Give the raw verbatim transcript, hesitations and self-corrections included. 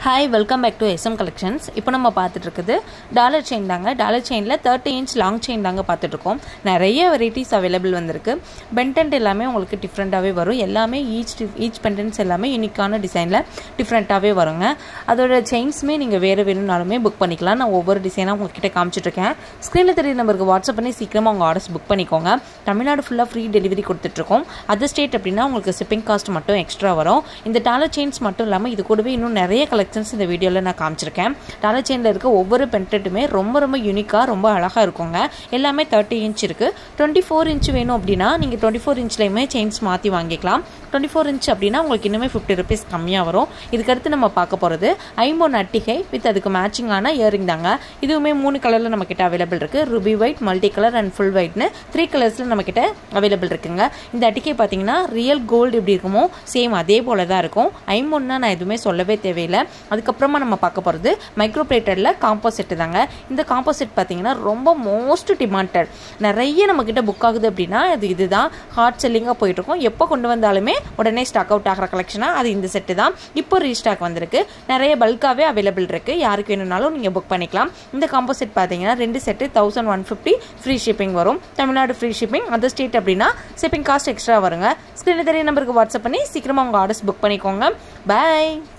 Hi, welcome back to S M Collections. இப்போ நம்ம பார்த்துட்டு இருக்குது டாலர் செயின் தாங்க. டாலர் செயினில் தேர்ட்டி இன்ச் லாங் செயின் தாங்க பார்த்துட்டு இருக்கோம். நிறைய வெரைட்டிஸ் அவைலபிள் வந்திருக்கு. பெண்டன்ட் எல்லாமே உங்களுக்கு டிஃப்ரெண்ட்டாகவே வரும். எல்லாமே ஈச் ஈச் பெண்டன்ட்ஸ் எல்லாமே யூனிக்கான டிசைனில் டிஃப்ரெண்ட்டாகவே வருங்க. அதோட செயின்ஸுமே நீங்கள் வேறு வேணும்னாலுமே புக் பண்ணிக்கலாம். நான் ஒவ்வொரு டிசைனாக உங்கள்கிட்ட காமிச்சிட்ருக்கேன். ஸ்க்ரீனில் தெரிய நம்பருக்கு வாட்ஸ்அப் பண்ணி சீக்கிரமாக உங்கள் ஆர்டர்ஸ் புக் பண்ணிக்கோங்க. தமிழ்நாடு ஃபுல்லாக ஃப்ரீ டெலிவரி கொடுத்துட்ருக்கோம். அதர் ஸ்டேட் அப்படின்னா உங்களுக்கு ஷிப்பிங் காஸ்ட் மட்டும் எக்ஸ்ட்ரா வரும். இந்த டாலர் செயின்ஸ் மட்டும் இல்லாமல் இது கூடவே இன்னும் நிறைய கலெக்ஷன் இந்த வீடியோவில் நான் காமிச்சிருக்கேன். டாலர் செயினில் இருக்க ஒவ்வொரு பெண்டன்ட்டுமே ரொம்ப ரொம்ப யூனிக்காக ரொம்ப அழகாக இருக்குங்க. எல்லாமே தேர்ட்டி இன்ச் இருக்குது. டுவெண்ட்டி ஃபோர் இன்ச் வேணும் அப்படின்னா நீங்கள் டுவெண்ட்டி ஃபோர் இன்ச்லேயுமே செயின்ஸ் மாற்றி வாங்கிக்கலாம். டுவெண்ட்டி ஃபோர் இன்ச் அப்படின்னா உங்களுக்கு இன்னுமே ஃபிஃப்டி ருபீஸ் கம்மியாக வரும். இதுக்கடுத்து நம்ம பார்க்க போகிறது ஐம்பொன் அட்டிகை வித் அதுக்கு மேட்சிங்கான இயரிங் தாங்க. இதுவுமே மூணு கலரில் நம்மக்கிட்ட அவைலபிள் இருக்குது. Ruby white, multi colour and full ஒயிட்னு த்ரீ கலர்ஸில் நம்மக்கிட்ட அவைலபிள் இருக்குங்க. இந்த அட்டிகை பார்த்தீங்கன்னா ரியல் கோல்டு எப்படி இருக்குமோ சேம் அதே போல தான் இருக்கும். ஐம்பொன்னா நான் எதுவுமே சொல்லவே தேவையில்லை. அதுக்கப்புறமா நம்ம பார்க்க போகிறது மைக்ரோ பிளேட்டரில் காம்போசெட் தாங்க. இந்த காம்போசெட் பார்த்தீங்கன்னா ரொம்ப மோஸ்ட் டிமாண்டட். நிறைய நம்மக்கிட்ட புக் ஆகுது அப்படின்னா அது இதுதான் ஹார்ட் செல்லிங்காக போயிட்டுருக்கும். எப்போ கொண்டு வந்தாலுமே உடனே ஸ்டாக் அவுட் ஆகிற கலெக்ஷனாக அது இந்த செட்டு தான். இப்போ ரீஸ்டாக் வந்திருக்கு. நிறைய பல்காகவே அவைலபிள் இருக்குது. யாருக்கு வேணும்னாலும் நீங்கள் புக் பண்ணிக்கலாம். இந்த காம்போசெட் பார்த்தீங்கன்னா ரெண்டு set thousand one fifty free shipping வரும். Tamil Nadu free shipping, other state அப்படின்னா ஷிப்பிங் காஸ்ட் எக்ஸ்ட்ரா வருங்க. ஸ்க்ரீனில் தெரிய நம்பருக்கு வாட்ஸ்அப் பண்ணி சீக்கிரமாக உங்கள் ஆர்டர்ஸ் புக் பண்ணிக்கோங்க. பாய்.